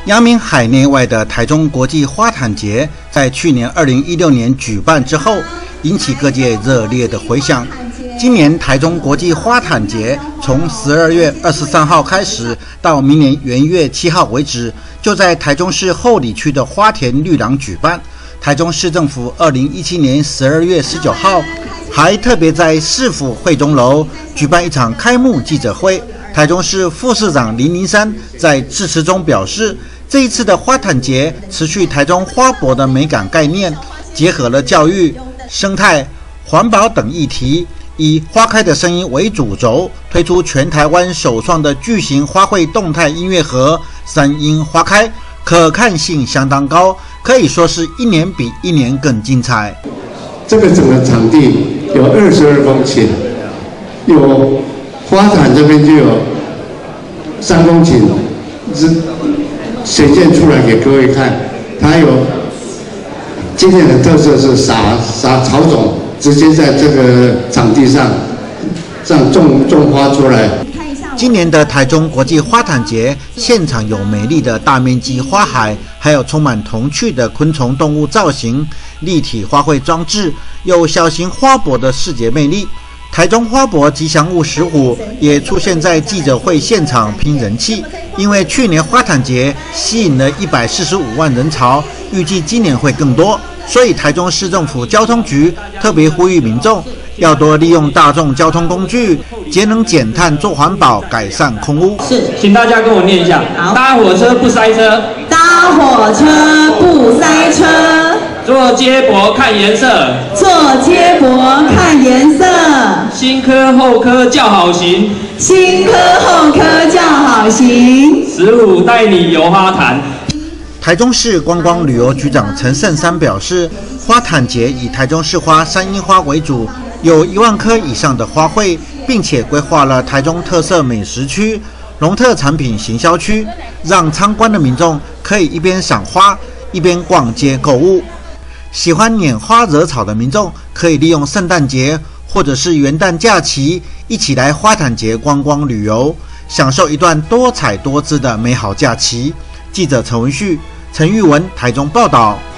扬名海内外的台中国际花坛节，在去年2016年举办之后，引起各界热烈的回响。今年台中国际花坛节从12月23号开始，到明年元月7号为止，就在台中市后里区的花田绿廊举办。台中市政府2017年12月19号还特别在市府会中楼举办一场开幕记者会。台中市副市长林林山在致辞中表示，这一次的花坛节持续台中花博的美感概念，结合了教育、生态、环保等议题，以花开的声音为主轴，推出全台湾首创的巨型花卉动态音乐盒三樱花开，可看性相当高，可以说是一年比一年更精彩。 这个整个场地有22公顷，有花坛这边就有3公顷，显现出来给各位看。它有今年的特色是撒草种，直接在这个场地上这样种花出来。 今年的台中国际花坛节现场有美丽的大面积花海，还有充满童趣的昆虫动物造型、立体花卉装置，有小型花博的视觉魅力。台中花博吉祥物石虎也出现在记者会现场拼人气，因为去年花坛节吸引了145万人潮，预计今年会更多，所以台中市政府交通局特别呼吁民众要多利用大众交通工具，节能减碳做环保，改善空污。 是，请大家跟我念一下：搭火车不塞车， 搭火车不塞车， 坐接驳看颜色， 坐接驳看颜色， 新科后科叫好行， 新科后科叫好行。 15带你游花坛。 台中市观光旅游局长陈胜山表示，花坛节以台中市花三樱花为主，有1万棵以上的花卉，并且规划了台中特色美食区、农特产品行销区，让参观的民众可以一边赏花，一边逛街购物。喜欢拈花惹草的民众可以利用圣诞节或者是元旦假期，一起来花坛节观光旅游，享受一段多彩多姿的美好假期。记者陈文旭、陈玉文台中报道。